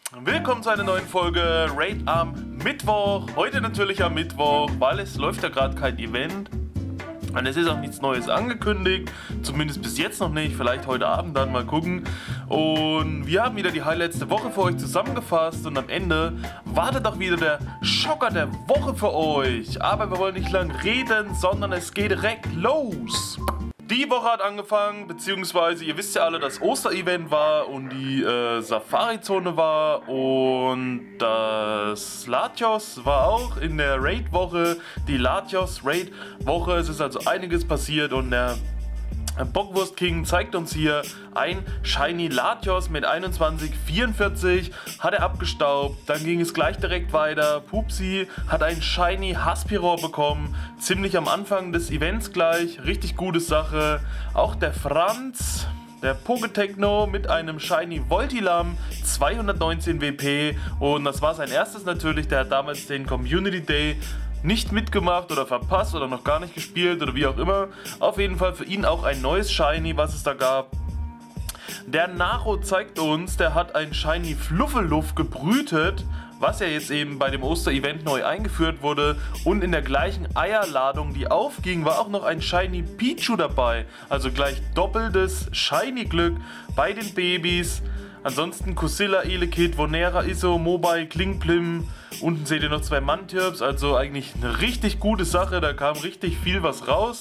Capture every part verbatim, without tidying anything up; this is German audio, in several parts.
Willkommen zu einer neuen Folge Raid am Mittwoch. Heute natürlich am Mittwoch, weil es läuft ja gerade kein Event. Und es ist auch nichts Neues angekündigt, zumindest bis jetzt noch nicht, vielleicht heute Abend dann mal gucken. Und wir haben wieder die Highlights der Woche für euch zusammengefasst und am Ende wartet auch wieder der Schocker der Woche für euch. Aber wir wollen nicht lang reden, sondern es geht direkt los. Die Woche hat angefangen, beziehungsweise ihr wisst ja alle, dass Osterevent war und die äh, Safari-Zone war und das Latios war auch in der Raid-Woche, die Latios-Raid-Woche. Es ist also einiges passiert und der Bockwurst King zeigt uns hier ein Shiny Latios mit einundzwanzig vierundvierzig, hat er abgestaubt, dann ging es gleich direkt weiter. Pupsi hat ein Shiny Haspiror bekommen, ziemlich am Anfang des Events gleich, richtig gute Sache. Auch der Franz, der Pogetechno mit einem Shiny Voltilam, zweihundertneunzehn W P und das war sein erstes natürlich, der hat damals den Community Day nicht mitgemacht oder verpasst oder noch gar nicht gespielt oder wie auch immer. Auf jeden Fall für ihn auch ein neues Shiny, was es da gab. Der Naro zeigt uns, der hat ein Shiny Fluffeluff gebrütet, was ja jetzt eben bei dem Oster-Event neu eingeführt wurde. Und in der gleichen Eierladung, die aufging, war auch noch ein Shiny Pichu dabei. Also gleich doppeltes Shiny-Glück bei den Babys. Ansonsten Kusilla, Elekid, Vonera, Iso, Mobile, Klingplim. Unten seht ihr noch zwei Mantirps, also eigentlich eine richtig gute Sache. Da kam richtig viel was raus.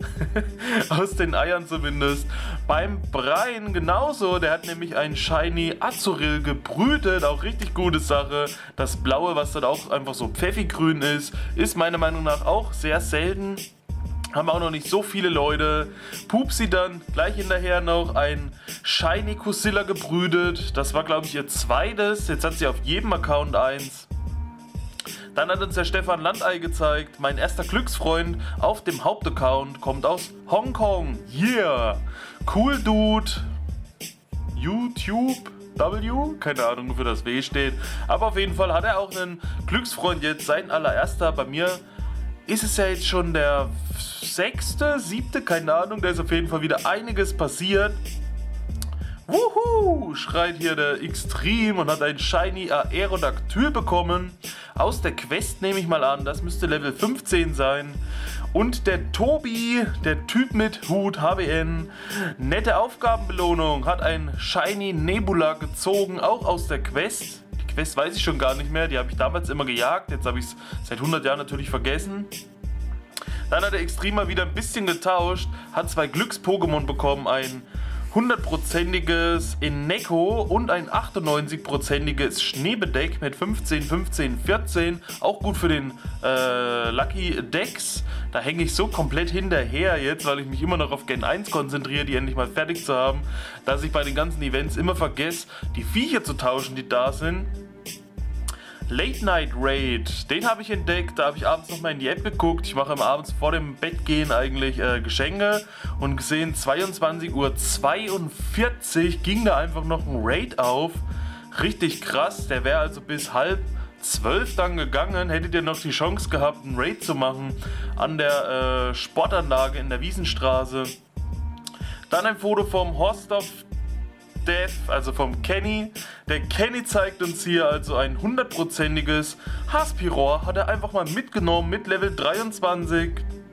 Aus den Eiern zumindest. Beim Brian genauso, der hat nämlich ein Shiny Azuril gebrütet, auch richtig gute Sache. Das Blaue, was dann auch einfach so pfeffigrün ist, ist meiner Meinung nach auch sehr selten. Haben auch noch nicht so viele Leute. Pupsi dann gleich hinterher noch ein Shiny Kusilla gebrütet. Das war glaube ich ihr zweites. Jetzt hat sie auf jedem Account eins. Dann hat uns der Stefan Landei gezeigt, mein erster Glücksfreund auf dem Hauptaccount, kommt aus Hongkong. Yeah! Cool Dude. YouTube W? Keine Ahnung, wofür das W steht. Aber auf jeden Fall hat er auch einen Glücksfreund jetzt, sein allererster. Bei mir ist es ja jetzt schon der sechste, siebte, keine Ahnung. Da ist auf jeden Fall wieder einiges passiert. Wuhu, schreit hier der Extreme und hat ein Shiny Aerodactyl bekommen. Aus der Quest nehme ich mal an, das müsste Level fünfzehn sein. Und der Tobi, der Typ mit Hut, H W N, nette Aufgabenbelohnung, hat ein Shiny Nebula gezogen, auch aus der Quest. Die Quest weiß ich schon gar nicht mehr, die habe ich damals immer gejagt, jetzt habe ich es seit hundert Jahren natürlich vergessen. Dann hat der Extreme mal wieder ein bisschen getauscht, hat zwei Glücks-Pokémon bekommen, ein hundertprozentiges Eneko und ein achtundneunzig-prozentiges Schneebedeck mit fünfzehn, fünfzehn, vierzehn. Auch gut für den äh, Lucky Dex. Da hänge ich so komplett hinterher jetzt, weil ich mich immer noch auf Gen eins konzentriere, die endlich mal fertig zu haben, dass ich bei den ganzen Events immer vergesse, die Viecher zu tauschen, die da sind. Late Night Raid, den habe ich entdeckt, da habe ich abends nochmal in die App geguckt. Ich mache immer abends vor dem Bettgehen eigentlich äh, Geschenke und gesehen, zweiundzwanzig Uhr zweiundvierzig ging da einfach noch ein Raid auf. Richtig krass, der wäre also bis halb zwölf dann gegangen. Hättet ihr noch die Chance gehabt, einen Raid zu machen an der äh, Sportanlage in der Wiesenstraße. Dann ein Foto vom Horst of Death, also vom Kenny. Der Kenny zeigt uns hier also ein hundertprozentiges Haspiror, hat er einfach mal mitgenommen mit Level dreiundzwanzig.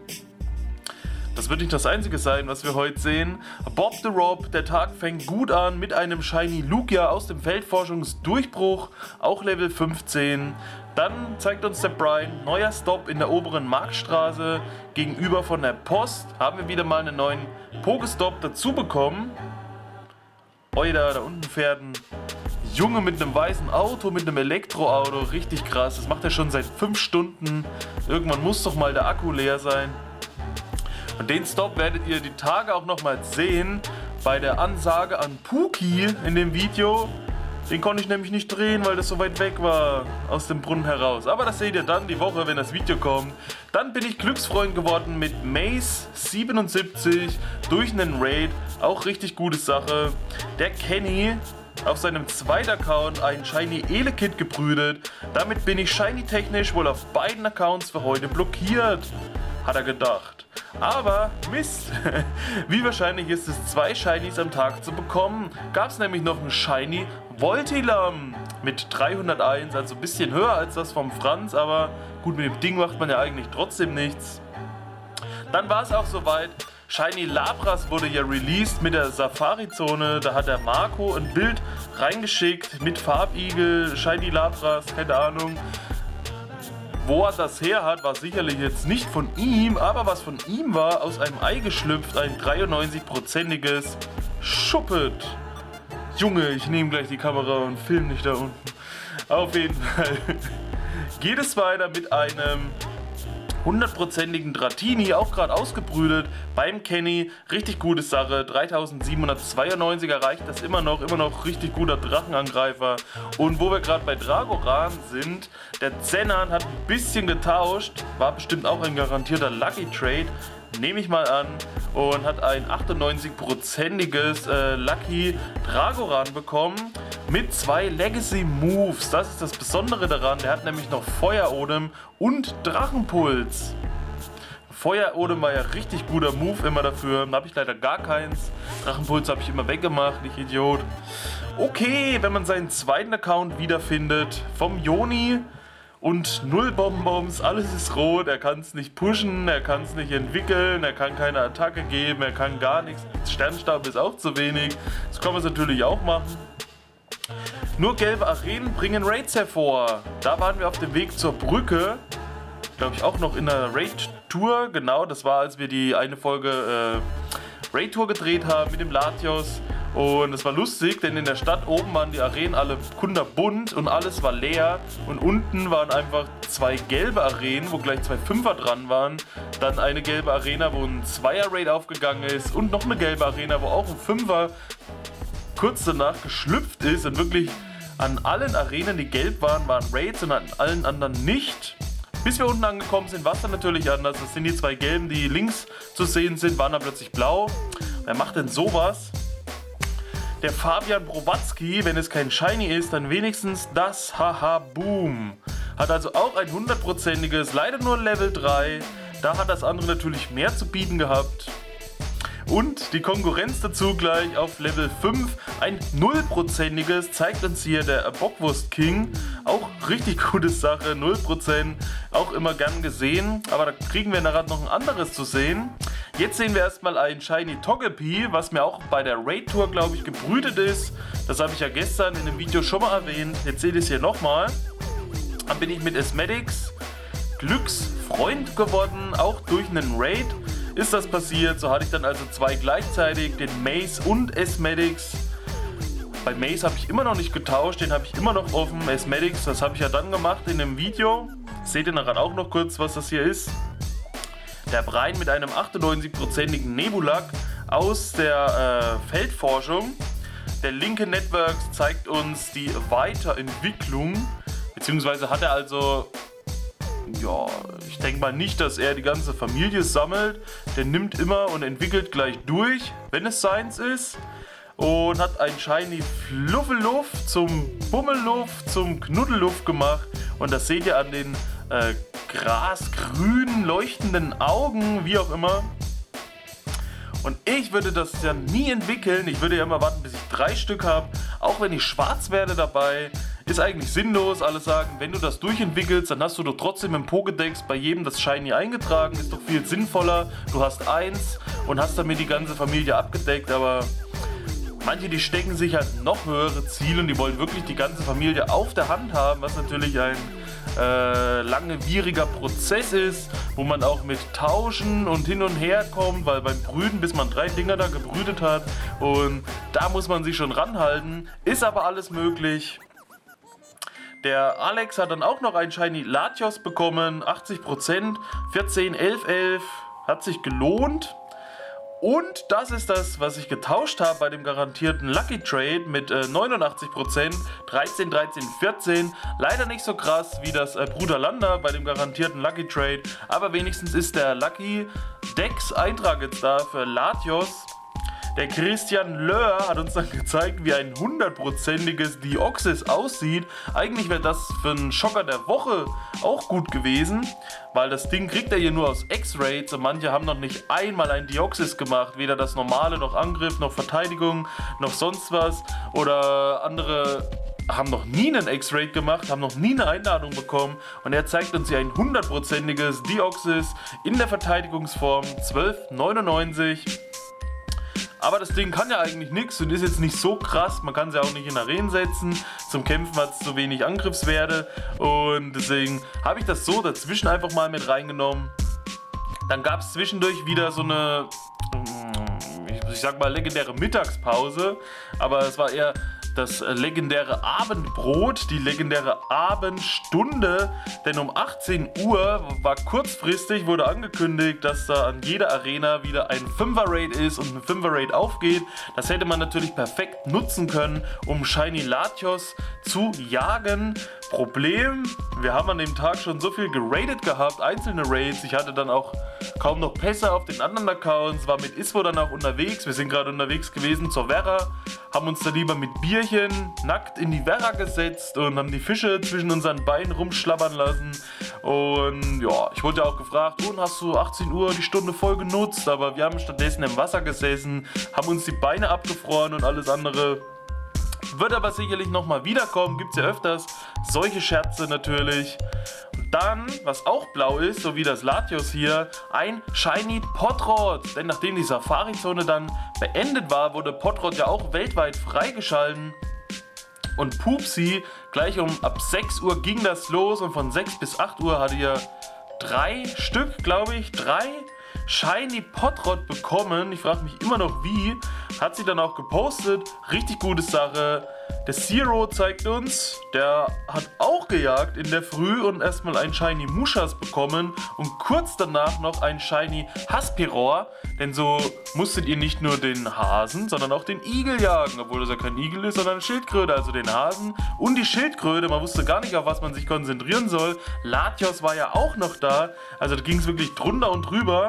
Das wird nicht das einzige sein, was wir heute sehen. Bob the Rob, der Tag fängt gut an mit einem Shiny Lugia aus dem Feldforschungsdurchbruch, auch Level fünfzehn. Dann zeigt uns der Brian, neuer Stop in der oberen Marktstraße gegenüber von der Post. Haben wir wieder mal einen neuen Pokestop dazu bekommen. Oida, da unten fährt ein Junge mit einem weißen Auto, mit einem Elektroauto, richtig krass. Das macht er schon seit fünf Stunden. Irgendwann muss doch mal der Akku leer sein. Und den Stop werdet ihr die Tage auch nochmal sehen bei der Ansage an Puki in dem Video. Den konnte ich nämlich nicht drehen, weil das so weit weg war aus dem Brunnen heraus. Aber das seht ihr dann die Woche, wenn das Video kommt. Dann bin ich Glücksfreund geworden mit Mace siebenundsiebzig durch einen Raid. Auch richtig gute Sache. Der Kenny auf seinem zweiten Account ein Shiny Elekid gebrütet. Damit bin ich Shiny technisch wohl auf beiden Accounts für heute blockiert, hat er gedacht. Aber Mist, wie wahrscheinlich ist es, zwei Shinies am Tag zu bekommen? Gab es nämlich noch ein Shiny Voltilam mit dreihunderteins, also ein bisschen höher als das vom Franz, aber gut, mit dem Ding macht man ja eigentlich trotzdem nichts. Dann war es auch soweit. Shiny Lapras wurde ja released mit der Safari-Zone. Da hat der Marco ein Bild reingeschickt mit Farbigel, Shiny Lapras, keine Ahnung. Wo er das her hat, war sicherlich jetzt nicht von ihm, aber was von ihm war, aus einem Ei geschlüpft, ein dreiundneunzig-prozentiges Schuppet. Junge, ich nehme gleich die Kamera und film nicht da unten. Auf jeden Fall geht es weiter mit einem hundertprozentigen Dratini, auch gerade ausgebrütet beim Kenny. Richtig gute Sache. dreitausendsiebenhundertzweiundneunzig erreicht das immer noch. Immer noch richtig guter Drachenangreifer. Und wo wir gerade bei Dragoran sind, der Zenan hat ein bisschen getauscht. War bestimmt auch ein garantierter Lucky Trade, nehme ich mal an. Und hat ein achtundneunzig-prozentiges äh, Lucky Dragoran bekommen. Mit zwei Legacy Moves. Das ist das Besondere daran. Der hat nämlich noch Feuerodem und Drachenpuls. Feuerodem war ja richtig guter Move immer dafür. Da habe ich leider gar keins. Drachenpuls habe ich immer weggemacht, ich Idiot. Okay, wenn man seinen zweiten Account wiederfindet vom Joni und null Bonbons, alles ist rot. Er kann es nicht pushen, er kann es nicht entwickeln, er kann keine Attacke geben, er kann gar nichts. Sternstab ist auch zu wenig. Das kann man natürlich auch machen. Nur gelbe Arenen bringen Raids hervor. Da waren wir auf dem Weg zur Brücke. Glaube ich auch noch in der Raid-Tour. Genau, das war, als wir die eine Folge äh, Raid-Tour gedreht haben mit dem Latios. Und es war lustig, denn in der Stadt oben waren die Arenen alle kunterbunt und alles war leer. Und unten waren einfach zwei gelbe Arenen, wo gleich zwei Fünfer dran waren. Dann eine gelbe Arena, wo ein Zweier-Raid aufgegangen ist. Und noch eine gelbe Arena, wo auch ein Fünfer kurz danach geschlüpft ist. Und wirklich an allen Arenen, die gelb waren, waren Raids und an allen anderen nicht. Bis wir unten angekommen sind, war es dann natürlich anders. Das sind die zwei gelben, die links zu sehen sind, waren dann plötzlich blau. Wer macht denn sowas? Der Fabian Browatzki, wenn es kein Shiny ist, dann wenigstens das Haha Boom. Hat also auch ein hundertprozentiges, leider nur Level drei. Da hat das andere natürlich mehr zu bieten gehabt. Und die Konkurrenz dazu gleich auf Level fünf, ein null-prozentiges, zeigt uns hier der Bockwurst King. Auch richtig gute Sache, null Prozent, auch immer gern gesehen. Aber da kriegen wir nachher noch ein anderes zu sehen. Jetzt sehen wir erstmal ein Shiny Togepi, was mir auch bei der Raid-Tour, glaube ich, gebrütet ist. Das habe ich ja gestern in dem Video schon mal erwähnt. Jetzt seht ihr es hier nochmal. Dann bin ich mit Esmetics Glücksfreund geworden, auch durch einen Raid ist das passiert. So hatte ich dann also zwei gleichzeitig, den Mace und Esmetics. Bei Mace habe ich immer noch nicht getauscht, den habe ich immer noch offen. Esmetics, das habe ich ja dann gemacht in dem Video. Seht ihr nachher auch noch kurz, was das hier ist. Der Brein mit einem achtundneunzig-prozentigen Nebulak aus der äh, Feldforschung. Der linke Networks zeigt uns die Weiterentwicklung, beziehungsweise hat er also, ja, ich denke mal nicht, dass er die ganze Familie sammelt. Der nimmt immer und entwickelt gleich durch, wenn es seins ist. Und hat ein Shiny Fluffeluff zum Bummelluff, zum Knuddelluff gemacht. Und das seht ihr an den äh, grasgrünen, leuchtenden Augen, wie auch immer. Und ich würde das ja nie entwickeln. Ich würde ja immer warten, bis ich drei Stück habe. Auch wenn ich schwarz werde dabei. Ist eigentlich sinnlos. Alle sagen, wenn du das durchentwickelst, dann hast du doch trotzdem im Pokédex bei jedem das Shiny eingetragen. Ist doch viel sinnvoller. Du hast eins und hast damit die ganze Familie abgedeckt. Aber manche, die stecken sich halt noch höhere Ziele und die wollen wirklich die ganze Familie auf der Hand haben, was natürlich ein äh, langwieriger Prozess ist, wo man auch mit Tauschen und hin und her kommt, weil beim Brüten, bis man drei Dinger da gebrütet hat, und da muss man sich schon ranhalten, ist aber alles möglich. Der Alex hat dann auch noch ein Shiny Latios bekommen, achtzig Prozent, vierzehn, elf, elf, hat sich gelohnt. Und das ist das, was ich getauscht habe bei dem garantierten Lucky Trade mit äh, neunundachtzig Prozent, dreizehn, dreizehn, vierzehn. Leider nicht so krass wie das äh, Bruder Landa bei dem garantierten Lucky Trade, aber wenigstens ist der Lucky Dex Eintrag jetzt da für Latios. Der Christian Löhr hat uns dann gezeigt, wie ein hundertprozentiges Deoxys aussieht. Eigentlich wäre das für einen Schocker der Woche auch gut gewesen, weil das Ding kriegt er hier nur aus X-Rays und manche haben noch nicht einmal ein Deoxys gemacht. Weder das normale, noch Angriff, noch Verteidigung, noch sonst was oder andere haben noch nie einen X-Raid gemacht, haben noch nie eine Einladung bekommen und er zeigt uns hier ein hundertprozentiges Deoxys in der Verteidigungsform zwölf neunundneunzig. Aber das Ding kann ja eigentlich nichts und ist jetzt nicht so krass. Man kann es ja auch nicht in Arenen setzen. Zum Kämpfen hat es zu wenig Angriffswerte. Und deswegen habe ich das so dazwischen einfach mal mit reingenommen. Dann gab es zwischendurch wieder so eine, ich sag mal, legendäre Mittagspause. Aber es war eher das legendäre Abendbrot, die legendäre Abendstunde, denn um achtzehn Uhr war kurzfristig, wurde angekündigt, dass da an jeder Arena wieder ein Fünfer-Raid ist und ein Fünfer-Raid aufgeht. Das hätte man natürlich perfekt nutzen können, um Shiny Latios zu jagen. Problem, wir haben an dem Tag schon so viel geradet gehabt, einzelne Raids, ich hatte dann auch kaum noch Pässe auf den anderen Accounts, war mit Iswo dann auch unterwegs, wir sind gerade unterwegs gewesen zur Werra, haben uns da lieber mit Bierchen nackt in die Werra gesetzt und haben die Fische zwischen unseren Beinen rumschlabbern lassen und ja, ich wurde ja auch gefragt, und hast du achtzehn Uhr die Stunde voll genutzt, aber wir haben stattdessen im Wasser gesessen, haben uns die Beine abgefroren und alles andere. Wird aber sicherlich nochmal wiederkommen, gibt es ja öfters solche Scherze natürlich. Und dann, was auch blau ist, so wie das Latios hier, ein Shiny Potrot. Denn nachdem die Safari-Zone dann beendet war, wurde Potrot ja auch weltweit freigeschalten. Und Pupsi, gleich um ab sechs Uhr ging das los und von sechs bis acht Uhr hatte ihr drei Stück, glaube ich, drei Shiny Potrot bekommen. Ich frage mich immer noch wie. Hat sie dann auch gepostet. Richtig gute Sache. Der Zero zeigt uns, der hat auch gejagt in der Früh und erstmal ein Shiny Mushas bekommen und kurz danach noch ein Shiny Haspiror. Denn so musstet ihr nicht nur den Hasen, sondern auch den Igel jagen. Obwohl das ja kein Igel ist, sondern eine Schildkröte. Also den Hasen und die Schildkröte. Man wusste gar nicht, auf was man sich konzentrieren soll. Latios war ja auch noch da. Also da ging es wirklich drunter und drüber.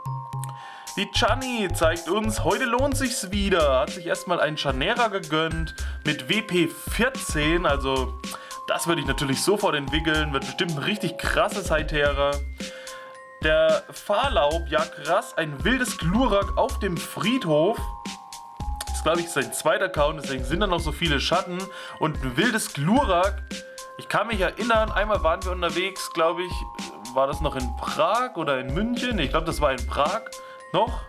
Die Chani zeigt uns, heute lohnt sich's wieder. Hat sich erstmal einen Chanera gegönnt mit W P vierzehn. Also das würde ich natürlich sofort entwickeln. Wird bestimmt ein richtig krasses Hytera. Der Fahrlaub, ja krass, ein wildes Glurak auf dem Friedhof. Das ist, glaube ich, sein zweiter Account, deswegen sind da noch so viele Schatten. Und ein wildes Glurak. Ich kann mich erinnern, einmal waren wir unterwegs, glaube ich, war das noch in Prag oder in München? Ich glaube, das war in Prag. Noch?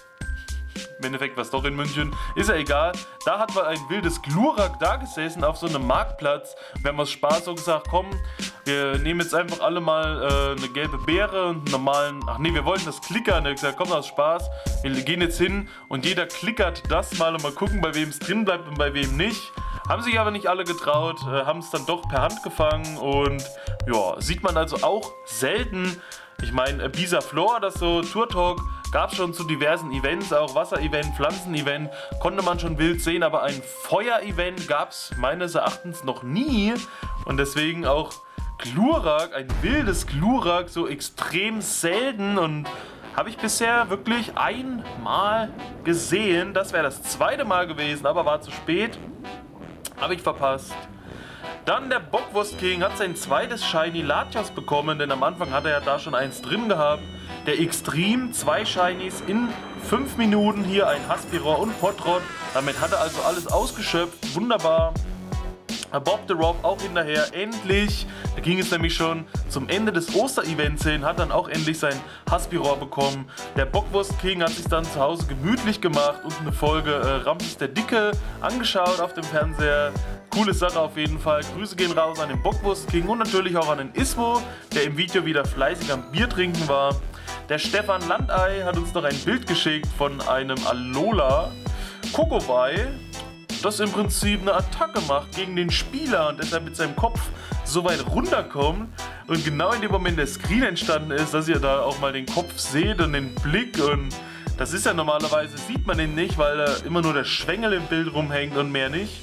Im Endeffekt war es doch in München. Ist ja egal. Da hat man ein wildes Glurak da gesessen auf so einem Marktplatz. Wir haben aus Spaß so gesagt, komm, wir nehmen jetzt einfach alle mal äh, eine gelbe Beere und einen normalen... Ach nee, wir wollten das klickern. Er hat gesagt, komm, aus Spaß. Wir gehen jetzt hin und jeder klickert das mal und mal gucken, bei wem es drin bleibt und bei wem nicht. Haben sich aber nicht alle getraut, äh, haben es dann doch per Hand gefangen und ja, sieht man also auch selten. Ich meine, Bisaflor, das so Tour Talk, gab es schon zu diversen Events, auch Wasser-Event, Pflanzen-Event, konnte man schon wild sehen, aber ein Feuer-Event gab es meines Erachtens noch nie und deswegen auch Glurak, ein wildes Glurak, so extrem selten und habe ich bisher wirklich einmal gesehen. Das wäre das zweite Mal gewesen, aber war zu spät, habe ich verpasst. Dann der Bockwurst King hat sein zweites Shiny Latios bekommen, denn am Anfang hat er ja da schon eins drin gehabt. Der Extreme, zwei Shinies in fünf Minuten, hier ein Haspiror und Potrot. Damit hat er also alles ausgeschöpft, wunderbar. Bob the Rob auch hinterher, endlich. Da ging es nämlich schon zum Ende des Oster-Events hin, hat dann auch endlich sein Haspiror bekommen. Der Bockwurst King hat sich dann zu Hause gemütlich gemacht und eine Folge äh, Ramses der Dicke angeschaut auf dem Fernseher. Coole Sache auf jeden Fall. Grüße gehen raus an den Bockwurst King und natürlich auch an den Iswo, der im Video wieder fleißig am Bier trinken war. Der Stefan Landei hat uns noch ein Bild geschickt von einem Alola Kokowai, das im Prinzip eine Attacke macht gegen den Spieler und deshalb mit seinem Kopf so weit runterkommt. Und genau in dem Moment der Screen entstanden ist, dass ihr da auch mal den Kopf seht und den Blick. Und das ist ja normalerweise, sieht man ihn nicht, weil da immer nur der Schwengel im Bild rumhängt und mehr nicht.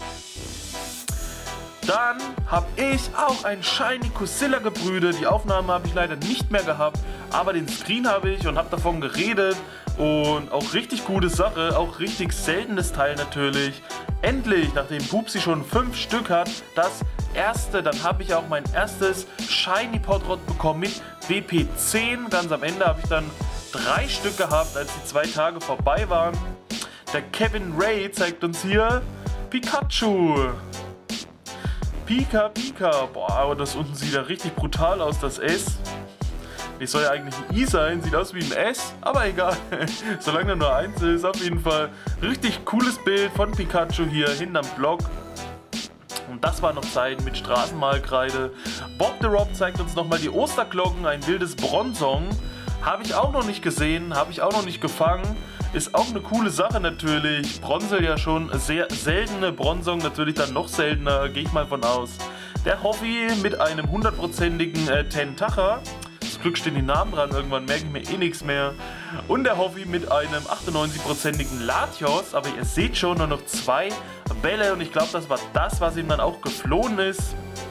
Dann habe ich auch ein Shiny Kusilla gebrütet. Die Aufnahme habe ich leider nicht mehr gehabt, aber den Screen habe ich und habe davon geredet. Und auch richtig gute Sache, auch richtig seltenes Teil natürlich. Endlich, nachdem Pupsi schon fünf Stück hat, das erste, dann habe ich auch mein erstes Shiny Potrot bekommen mit W P zehn. Ganz am Ende habe ich dann drei Stück gehabt, als die zwei Tage vorbei waren. Der Kevin Ray zeigt uns hier Pikachu. Pika Pika. Boah, aber das unten sieht ja richtig brutal aus, das S. Das soll ja eigentlich ein I sein, sieht aus wie ein S, aber egal. Solange da nur eins ist, auf jeden Fall richtig cooles Bild von Pikachu hier hinterm Block. Und das war noch Zeit mit Straßenmalkreide. Bob the Rob zeigt uns nochmal die Osterglocken, ein wildes Bronzong. Habe ich auch noch nicht gesehen, habe ich auch noch nicht gefangen. Ist auch eine coole Sache natürlich. Bronzel ja schon sehr seltene, Bronzong natürlich dann noch seltener, gehe ich mal von aus. Der Hoffi mit einem hundertprozentigen äh, Tentacher. Zum Glück stehen die Namen dran, irgendwann merke ich mir eh nichts mehr. Und der Hoffi mit einem achtundneunzig-prozentigen Latios, aber ihr seht schon, nur noch zwei Bälle und ich glaube, das war das, was ihm dann auch geflohen ist.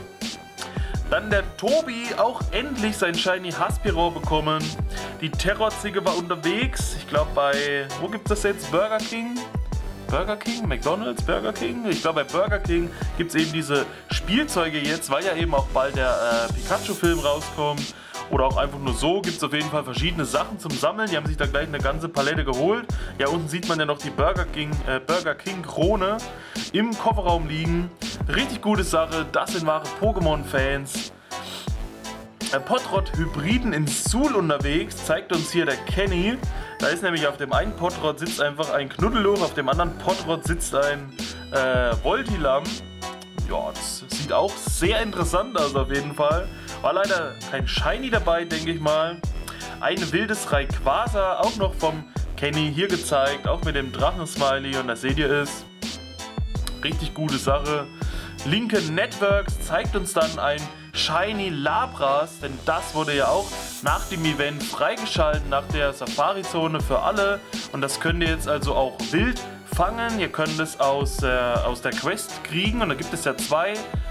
Dann der Tobi, auch endlich sein Shiny Haspiro bekommen. Die Terrorzicke war unterwegs, ich glaube bei, wo gibt es das jetzt, Burger King? Burger King? McDonald's? Burger King? Ich glaube bei Burger King gibt es eben diese Spielzeuge jetzt, weil ja eben auch bald der äh, Pikachu-Film rauskommt. Oder auch einfach nur so, gibt es auf jeden Fall verschiedene Sachen zum Sammeln. Die haben sich da gleich eine ganze Palette geholt. Ja, unten sieht man ja noch die Burger King, äh, Burger King Krone im Kofferraum liegen. Richtig gute Sache, das sind wahre Pokémon-Fans. Äh, Potrot Hybriden in Suhl unterwegs, zeigt uns hier der Kenny. Da ist nämlich auf dem einen Potrot sitzt einfach ein Knuddeluch, auf dem anderen Potrot sitzt ein äh, Voltilam. Ja, das sieht auch sehr interessant aus auf jeden Fall. War leider kein Shiny dabei, denke ich mal. Ein wildes Rayquaza, auch noch vom Kenny hier gezeigt, auch mit dem Drachen-Smiley und da seht ihr es. Richtig gute Sache. Linke Networks zeigt uns dann ein Shiny Lapras, denn das wurde ja auch nach dem Event freigeschaltet, nach der Safari-Zone für alle. Und das könnt ihr jetzt also auch wild fangen. Ihr könnt es aus, äh, aus der Quest kriegen und da gibt es ja zwei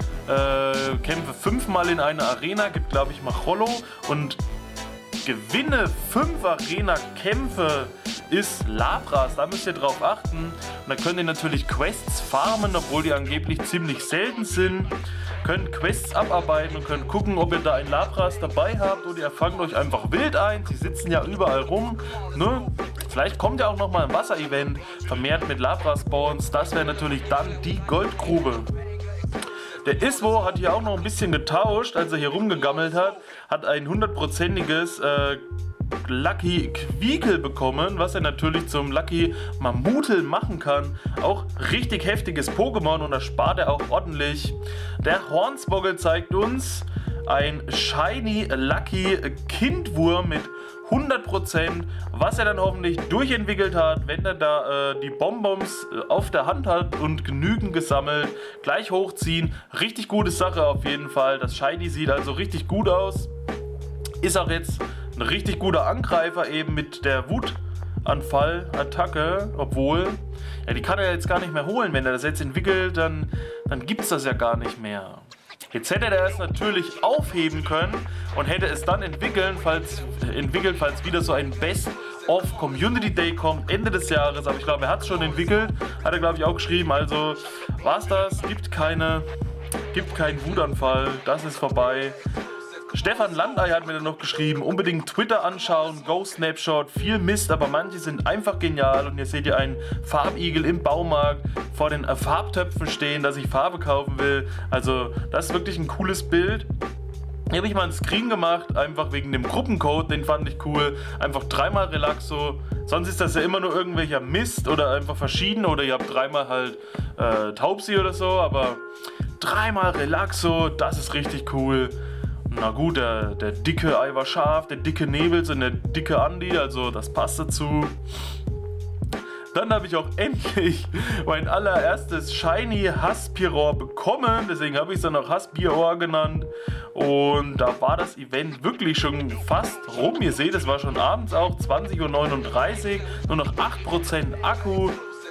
äh, Kämpfe fünfmal in einer Arena, gibt glaube ich Machollo und gewinne fünf Arena-Kämpfe ist Lapras, da müsst ihr drauf achten. Und da könnt ihr natürlich Quests farmen, obwohl die angeblich ziemlich selten sind. Könnt Quests abarbeiten und könnt gucken, ob ihr da ein Lapras dabei habt oder ihr fangt euch einfach wild ein. Sie sitzen ja überall rum, ne? Vielleicht kommt ja auch nochmal ein Wasser-Event vermehrt mit Lapras-Spawns. Das wäre natürlich dann die Goldgrube. Der Iswo hat hier auch noch ein bisschen getauscht, als er hier rumgegammelt hat. Hat ein hundertprozentiges äh, Lucky Quiekel bekommen, was er natürlich zum Lucky Mammutel machen kann. Auch richtig heftiges Pokémon und das spart er auch ordentlich. Der Hornswoggle zeigt uns ein Shiny Lucky Kindwurm mit hundert Prozent, was er dann hoffentlich durchentwickelt hat, wenn er da äh, die Bonbons äh, auf der Hand hat und genügend gesammelt, gleich hochziehen. Richtig gute Sache auf jeden Fall. Das Shiny sieht also richtig gut aus. Ist auch jetzt ein richtig guter Angreifer eben mit der Wutanfall-Attacke, obwohl, ja, die kann er jetzt gar nicht mehr holen. Wenn er das jetzt entwickelt, dann, dann gibt es das ja gar nicht mehr. Jetzt hätte er es natürlich aufheben können und hätte es dann entwickeln, falls, entwickelt, falls wieder so ein Best of Community Day kommt, Ende des Jahres. Aber ich glaube, er hat es schon entwickelt, hat er glaube ich auch geschrieben. Also war's das, gibt keine, gibt keinen Wutanfall, das ist vorbei. Stefan Landei hat mir dann noch geschrieben, unbedingt Twitter anschauen, Go Snapshot, viel Mist, aber manche sind einfach genial. Und hier seht ihr einen Farbigel im Baumarkt vor den äh, Farbtöpfen stehen, dass ich Farbe kaufen will. Also das ist wirklich ein cooles Bild. Hier habe ich mal einen Screen gemacht, einfach wegen dem Gruppencode, den fand ich cool. Einfach dreimal Relaxo, sonst ist das ja immer nur irgendwelcher Mist oder einfach verschieden. Oder ihr habt dreimal halt äh, Taubsi oder so, aber dreimal Relaxo, das ist richtig cool. Na gut, der, der dicke Ei war scharf, der dicke Nebels und der dicke Andi, also das passt dazu. Dann habe ich auch endlich mein allererstes Shiny Haspiror bekommen, deswegen habe ich es dann auch Haspiror genannt. Und da war das Event wirklich schon fast rum. Ihr seht, es war schon abends auch, zwanzig Uhr neununddreißig, nur noch acht Prozent Akku.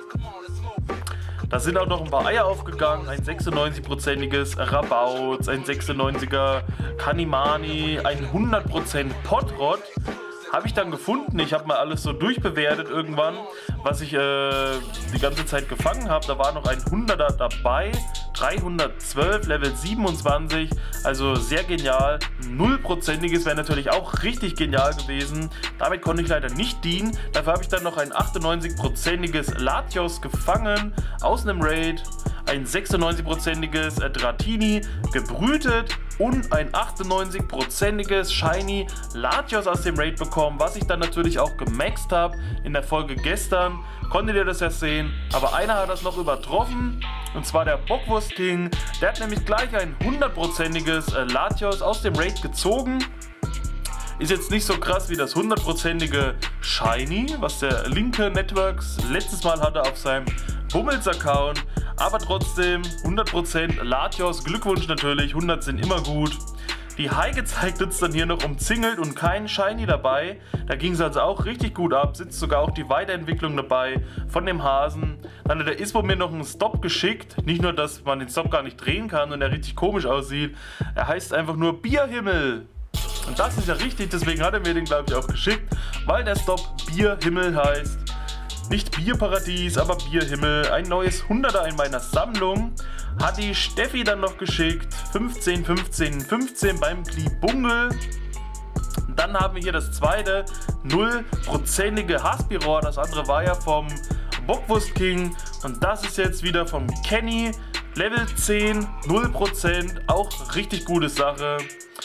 Da sind auch noch ein paar Eier aufgegangen, ein sechsundneunzig-prozentiges Rabauz, ein sechsundneunziger Kanimani, ein hundert Prozent Potrot. Habe ich dann gefunden, ich habe mal alles so durchbewertet irgendwann, was ich äh, die ganze Zeit gefangen habe. Da war noch ein hunderter dabei, dreihundertzwölf, Level siebenundzwanzig, also sehr genial. null-prozentiges wäre natürlich auch richtig genial gewesen. Damit konnte ich leider nicht dienen. Dafür habe ich dann noch ein achtundneunzig-prozentiges Latios gefangen aus einem Raid. ein sechsundneunzig-prozentiges Dratini gebrütet und ein achtundneunzig-prozentiges Shiny Latios aus dem Raid bekommen, was ich dann natürlich auch gemaxt habe in der Folge gestern. Konntet ihr das ja sehen, aber einer hat das noch übertroffen, und zwar der Bockwurst King. Der hat nämlich gleich ein hundertprozentiges Latios aus dem Raid gezogen. Ist jetzt nicht so krass wie das hundertprozentige Shiny, was der linke Networks letztes Mal hatte auf seinem Bummels-Account, aber trotzdem hundert Prozent Latios, Glückwunsch natürlich, hundert sind immer gut. Die High gezeigt wird es dann hier noch umzingelt und kein Shiny dabei. Da ging es also auch richtig gut ab, sitzt sogar auch die Weiterentwicklung dabei von dem Hasen. Dann hat der Ispo mir noch einen Stop geschickt. Nicht nur, dass man den Stop gar nicht drehen kann und er richtig komisch aussieht. Er heißt einfach nur Bierhimmel. Und das ist ja richtig, deswegen hat er mir den, glaube ich, auch geschickt, weil der Stop Bierhimmel heißt. Nicht Bierparadies, aber Bierhimmel. Ein neues hunderter in meiner Sammlung. Hat die Steffi dann noch geschickt. fünfzehn, fünfzehn, fünfzehn beim Klibungel. Dann haben wir hier das zweite null-prozentige Haspiror. Das andere war ja vom Bockwurst King. Und das ist jetzt wieder vom Kenny. Level zehn, null Prozent. Auch richtig gute Sache.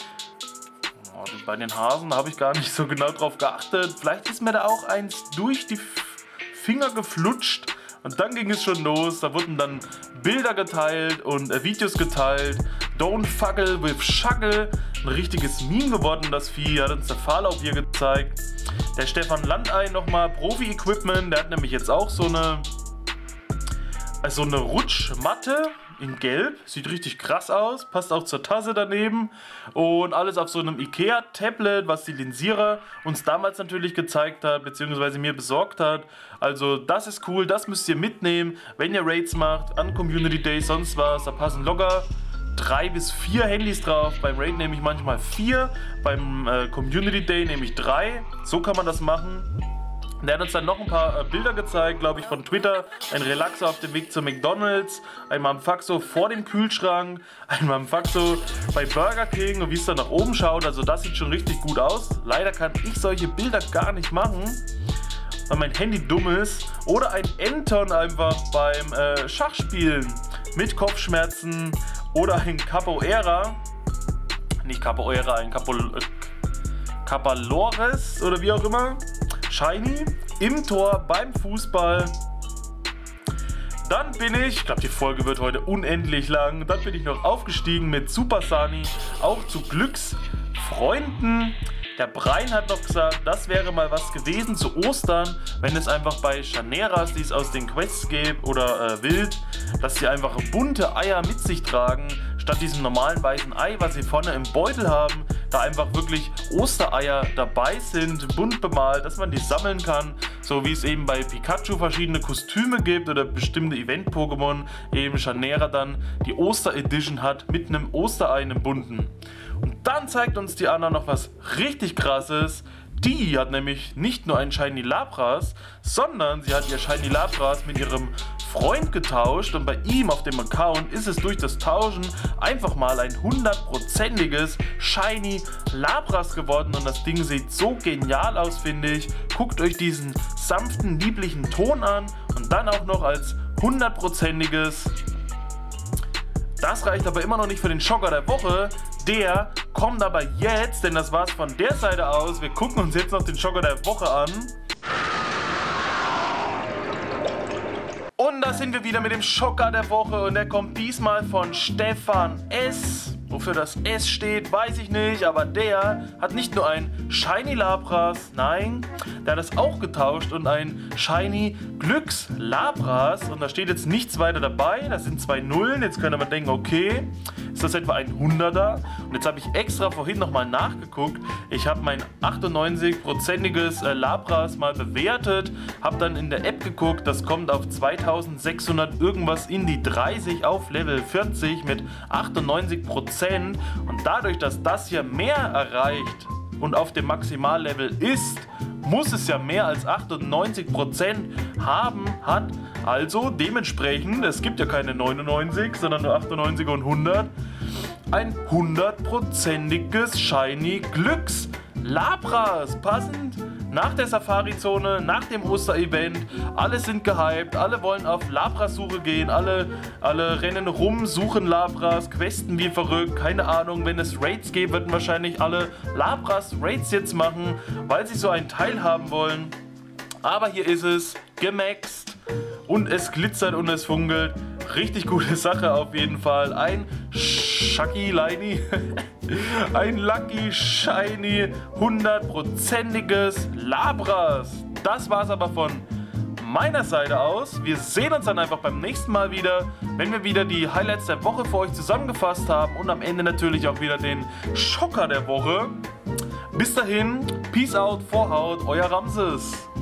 Oh, bei den Hasen habe ich gar nicht so genau drauf geachtet. Vielleicht ist mir da auch eins durch die Finger geflutscht. Und dann ging es schon los, da wurden dann Bilder geteilt und äh, Videos geteilt. Don't fuckle with Schackel. Ein richtiges Meme geworden, das Vieh, hat uns der Fahrlauf hier gezeigt. Der Stefan Landei nochmal, Profi-Equipment, der hat nämlich jetzt auch so eine, äh, so eine Rutschmatte in Gelb. Sieht richtig krass aus, passt auch zur Tasse daneben. Und alles auf so einem Ikea-Tablet, was die Linsierer uns damals natürlich gezeigt hat, beziehungsweise mir besorgt hat. Also das ist cool, das müsst ihr mitnehmen, wenn ihr Raids macht, an Community Day, sonst was. Da passen locker drei bis vier Handys drauf. Beim Raid nehme ich manchmal vier, beim äh, Community Day nehme ich drei. So kann man das machen. Der hat uns dann noch ein paar äh, Bilder gezeigt, glaube ich, von Twitter. Ein Relaxer auf dem Weg zu McDonald's, ein Mamfaxo vor dem Kühlschrank, ein Mamfaxo bei Burger King und wie es dann nach oben schaut. Also das sieht schon richtig gut aus. Leider kann ich solche Bilder gar nicht machen, weil mein Handy dumm ist. Oder ein Enton einfach beim äh, Schachspielen mit Kopfschmerzen. Oder ein Capoeira, nicht Capoeira, ein Capo, äh, Capalores oder wie auch immer. Shiny im Tor beim Fußball. Dann bin ich, ich glaube die Folge wird heute unendlich lang, dann bin ich noch aufgestiegen mit Super Sani, auch zu Glücksfreunden. Der Brian hat noch gesagt, das wäre mal was gewesen zu Ostern, wenn es einfach bei Chaneras, die es aus den Quests gibt oder äh, Wild, dass sie einfach bunte Eier mit sich tragen, statt diesem normalen weißen Ei, was sie vorne im Beutel haben, da einfach wirklich Ostereier dabei sind, bunt bemalt, dass man die sammeln kann, so wie es eben bei Pikachu verschiedene Kostüme gibt oder bestimmte Event-Pokémon, eben Chanera dann die Oster-Edition hat mit einem Osterei, einem bunten. Und dann zeigt uns die Anna noch was richtig krasses. Die hat nämlich nicht nur einen Shiny Lapras, sondern sie hat ihr Shiny Lapras mit ihrem Freund getauscht und bei ihm auf dem Account ist es durch das Tauschen einfach mal ein hundertprozentiges Shiny Lapras geworden und das Ding sieht so genial aus, finde ich. Guckt euch diesen sanften, lieblichen Ton an und dann auch noch als hundertprozentiges. Das reicht aber immer noch nicht für den Schocker der Woche. Der kommt aber jetzt, denn das war's von der Seite aus. Wir gucken uns jetzt noch den Schocker der Woche an. Und da sind wir wieder mit dem Schocker der Woche und der kommt diesmal von Stefan S. Wofür das S steht, weiß ich nicht, aber der hat nicht nur ein Shiny Lapras, nein, der hat das auch getauscht und ein Shiny Glücks Lapras und da steht jetzt nichts weiter dabei, das sind zwei Nullen, jetzt könnte man denken, okay, ist das etwa ein hunderter? Und jetzt habe ich extra vorhin nochmal nachgeguckt, ich habe mein achtundneunzig-prozentiges äh, Lapras mal bewertet, habe dann in der App geguckt, das kommt auf zweitausendsechshundert irgendwas in die dreißig auf Level vierzig mit achtundneunzig Prozent. Und dadurch, dass das hier mehr erreicht und auf dem Maximallevel ist, muss es ja mehr als achtundneunzig Prozent haben, hat. Also dementsprechend, es gibt ja keine neunundneunzig, sondern nur achtundneunzig und hundert, ein hundertprozentiges Shiny Glücks Lapras, passend nach der Safari-Zone, nach dem Oster-Event. Alle sind gehypt, alle wollen auf Labras-Suche gehen, alle, alle rennen rum, suchen Labras, questen wie verrückt, keine Ahnung. Wenn es Raids gibt, würden wahrscheinlich alle Labras-Raids jetzt machen, weil sie so einen Teil haben wollen. Aber hier ist es, gemaxt und es glitzert und es funkelt. Richtig gute Sache auf jeden Fall. Ein Shucky Liny, ein Lucky Shiny, hundertprozentiges Labras. Das war's aber von meiner Seite aus. Wir sehen uns dann einfach beim nächsten Mal wieder, wenn wir wieder die Highlights der Woche für euch zusammengefasst haben und am Ende natürlich auch wieder den Schocker der Woche. Bis dahin, Peace out, Vorhaut, euer Ramses.